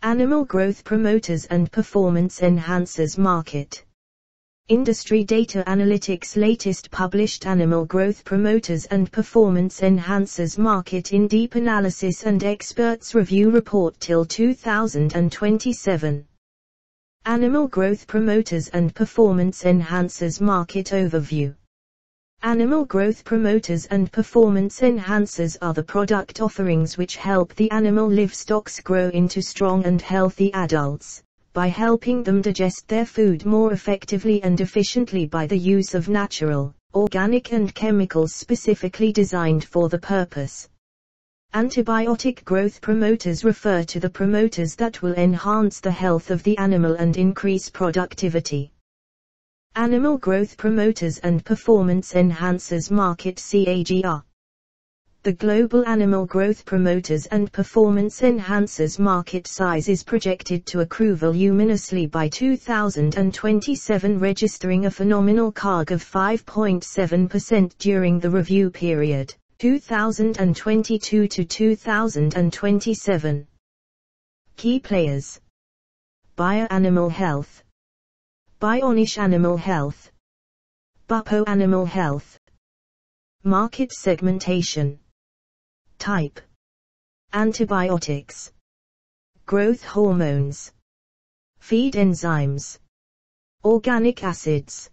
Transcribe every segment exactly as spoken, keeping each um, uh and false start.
Animal growth promoters and performance enhancers market. Industry Data Analytics latest published Animal growth promoters and performance enhancers market in deep analysis and experts review report till two thousand twenty-seven. Animal growth promoters and performance enhancers market overview. Animal growth promoters and performance enhancers are the product offerings which help the animal livestocks grow into strong and healthy adults, by helping them digest their food more effectively and efficiently by the use of natural, organic and chemicals specifically designed for the purpose. Antibiotic growth promoters refer to the promoters that will enhance the health of the animal and increase productivity. Animal growth promoters and performance enhancers market C A G R. The global animal growth promoters and performance enhancers market size is projected to accrue voluminously by two thousand twenty-seven, registering a phenomenal C A G of five point seven percent during the review period, two thousand twenty-two to two thousand twenty-seven. Key players: Bayer Animal Health, Bionish Animal Health, Bupo Animal Health. Market segmentation. Type: antibiotics, growth hormones, feed enzymes, organic acids,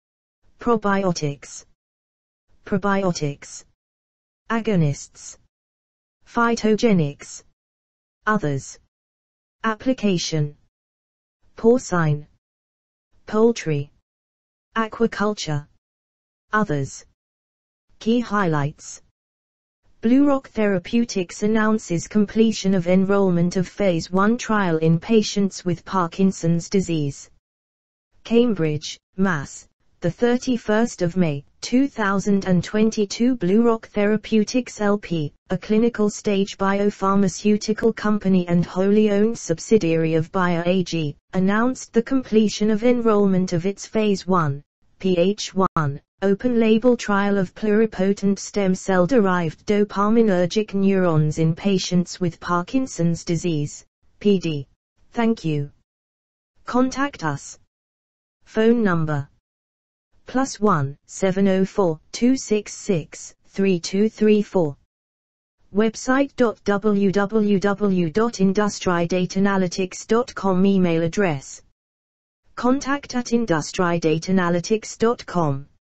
probiotics, probiotics, agonists, phytogenics, others. Application: porcine, poultry, aquaculture, others. Key highlights: BlueRock Therapeutics announces completion of enrollment of phase one trial in patients with Parkinson's disease. Cambridge, Mass., the thirty-first of May, two thousand twenty-two. BlueRock Therapeutics L P, a clinical stage biopharmaceutical company and wholly owned subsidiary of Bayer A G, announced the completion of enrollment of its phase one, P H one, open-label trial of pluripotent stem cell-derived dopaminergic neurons in patients with Parkinson's disease, P D. Thank you. Contact us. Phone number: plus one, seven oh four, two six six, three two three four. Website w w w dot industry data analytics dot com. Email address: contact at industry data analytics dot com.